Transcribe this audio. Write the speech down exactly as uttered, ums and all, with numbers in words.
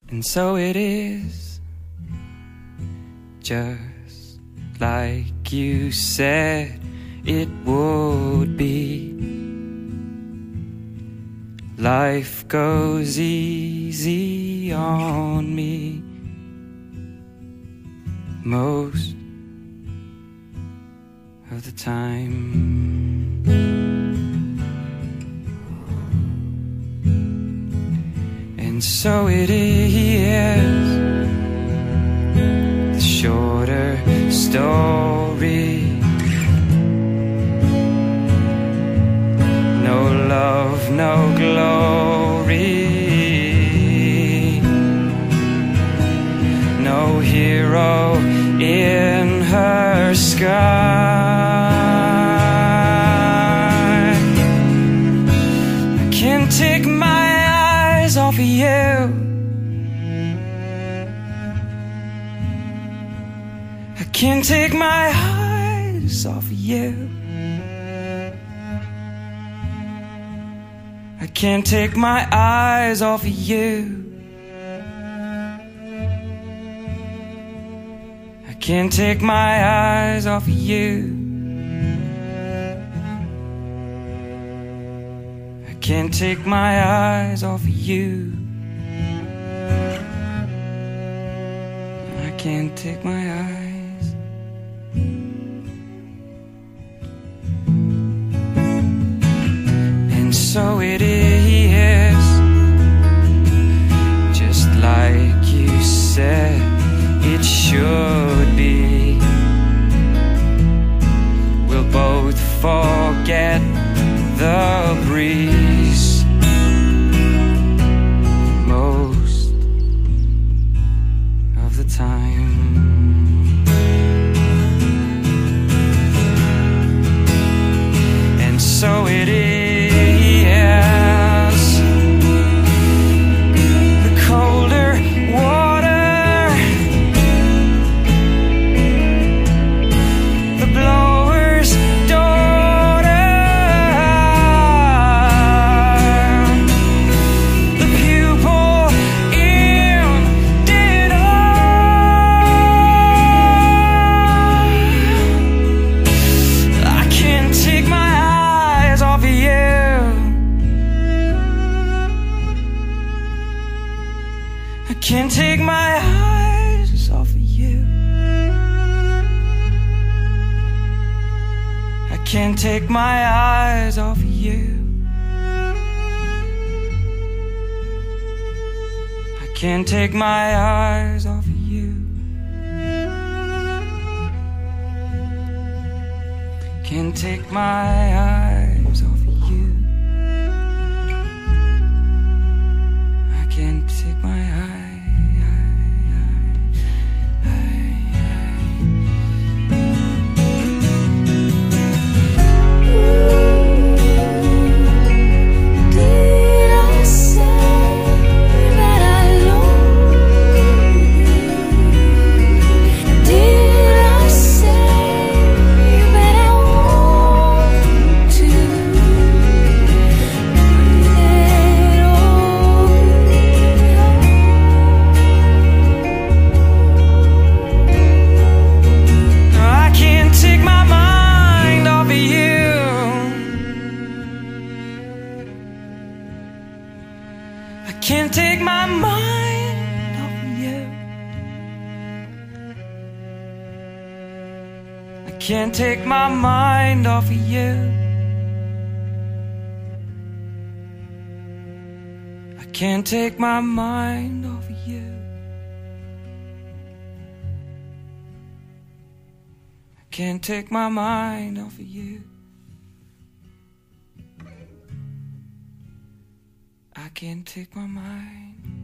And so it is, just like you said it would be. Life goes easy on me most of the time. And so it is, the shorter story. No love, no glory, no hero in her sky. I can't take my eyes off of you. I can't take my eyes off of you. I can't take my eyes off of you. I can't take my eyes off of you. I can't take my eyes off of you. I can't take my eyes. And so it is, just like you said it should be. We'll both forget the breeze most of the time. And so it is, I can't take my eyes off of you. I can't take my eyes off of you. I can't take my eyes off of you. Can't take my eyes off of you. I can't take my eyes. I can't take my mind off of you. I can't take my mind off of you. I can't take my mind off of you. I can't take my mind off of you. I can't take my mind.